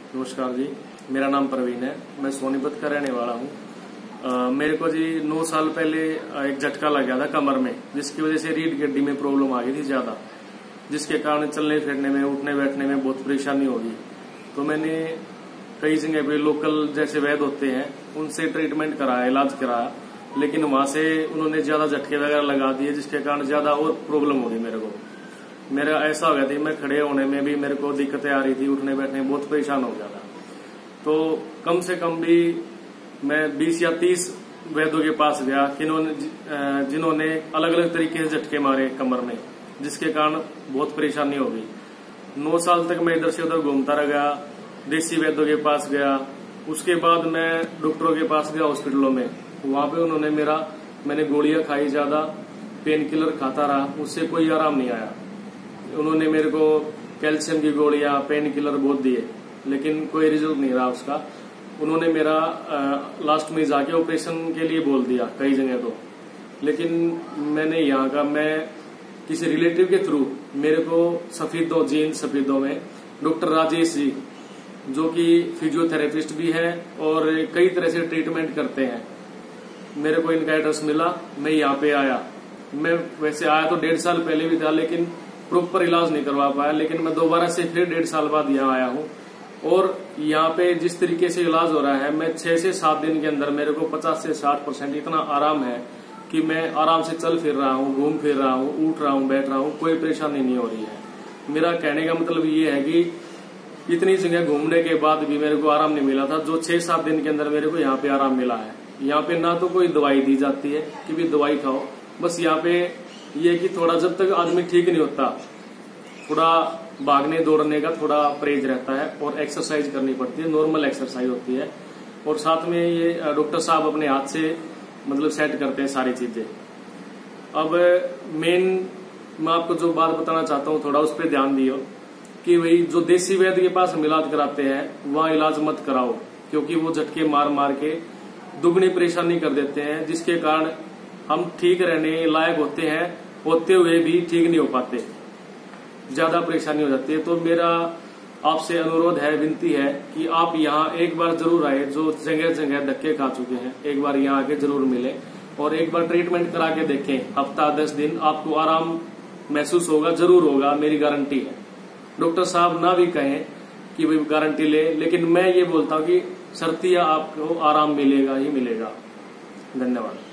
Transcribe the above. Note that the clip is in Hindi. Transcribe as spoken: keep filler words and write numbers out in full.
नमस्कार जी, मेरा नाम प्रवीण है। मैं सोनीपत का रहने वाला हूँ। मेरे को जी नौ साल पहले एक झटका लग गया था कमर में, जिसकी वजह से रीढ़ की हड्डी में प्रॉब्लम आ गई थी ज्यादा, जिसके कारण चलने फिरने में, उठने बैठने में बहुत परेशानी होगी। तो मैंने कई जगह पे लोकल जैसे वैद्य होते हैं उनसे ट्रीटमेंट कराया, इलाज कराया, लेकिन वहां से उन्होंने ज्यादा झटके वगैरह लगा दिए, जिसके कारण ज्यादा और प्रॉब्लम हो गई मेरे को। मेरा ऐसा हो गया था, मैं खड़े होने में भी मेरे को दिक्कतें आ रही थी, उठने बैठने में बहुत परेशान हो गया था। तो कम से कम भी मैं बीस या तीस वैद्यों के पास गया, जिन्होंने जिन्होंने अलग अलग तरीके से झटके मारे कमर में, जिसके कारण बहुत परेशानी हो गई। नौ साल तक मैं इधर से उधर घूमता रह गया, देसी वैद्यों के पास गया। उसके बाद मैं डॉक्टरों के पास गया हॉस्पिटलों में, वहां पे उन्होंने मेरा मैंने गोलियां खाई, ज्यादा पेन किलर खाता रहा, उससे कोई आराम नहीं आया। उन्होंने मेरे को कैल्शियम की गोलियां, पेन किलर बहुत दिए, लेकिन कोई रिजल्ट नहीं रहा उसका। उन्होंने मेरा आ, लास्ट में जाके ऑपरेशन के लिए बोल दिया कई जगह तो, लेकिन मैंने यहाँ का मैं किसी रिलेटिव के थ्रू मेरे को सफीदों जीन सफीदों में डॉक्टर राजेश जी, जो कि फिजियोथेरेपिस्ट भी है और कई तरह से ट्रीटमेंट करते हैं, मेरे को इनका एड्रेस मिला, मैं यहाँ पे आया। मैं वैसे आया तो डेढ़ साल पहले भी था, लेकिन प्रॉपर इलाज नहीं करवा पाया। लेकिन मैं दोबारा से फिर डेढ़ साल बाद यहाँ आया हूँ, और यहाँ पे जिस तरीके से इलाज हो रहा है, मैं छह से सात दिन के अंदर मेरे को पचास से साठ परसेंट इतना आराम है कि मैं आराम से चल फिर रहा हूँ, घूम फिर रहा हूँ, उठ रहा हूँ, बैठ रहा हूँ, कोई परेशानी नहीं हो रही है। मेरा कहने का मतलब ये है कि इतनी जगह घूमने के बाद भी मेरे को आराम नहीं मिला था, जो छह सात दिन के अंदर मेरे को यहाँ पे आराम मिला है। यहाँ पे ना तो कोई दवाई दी जाती है कि भी दवाई खाओ, बस यहाँ पे ये कि थोड़ा जब तक आदमी ठीक नहीं होता, थोड़ा भागने दौड़ने का थोड़ा परहेज रहता है और एक्सरसाइज करनी पड़ती है, नॉर्मल एक्सरसाइज होती है। और साथ में ये डॉक्टर साहब अपने हाथ से मतलब सेट करते हैं सारी चीजें। अब मेन मैं आपको जो बात बताना चाहता हूँ, थोड़ा उस पर ध्यान दियो कि वही जो देसी वैद्य के पास हम इलाज कराते हैं वहाँ इलाज मत कराओ, क्योंकि वो झटके मार मार के दुगनी परेशानी कर देते हैं, जिसके कारण हम ठीक रहने लायक होते हैं, होते हुए भी ठीक नहीं हो पाते, ज्यादा परेशानी हो जाती है। तो मेरा आपसे अनुरोध है, विनती है कि आप यहाँ एक बार जरूर आए, जो जगह जगह धक्के खा चुके हैं, एक बार यहाँ आके जरूर मिले और एक बार ट्रीटमेंट करा के देखें। हफ्ता दस दिन आपको आराम महसूस होगा, जरूर होगा, मेरी गारंटी है। डॉक्टर साहब ना भी कहें कि भाई गारंटी ले, लेकिन मैं ये बोलता हूँ कि शर्तिया आपको आराम मिलेगा ही मिलेगा। धन्यवाद।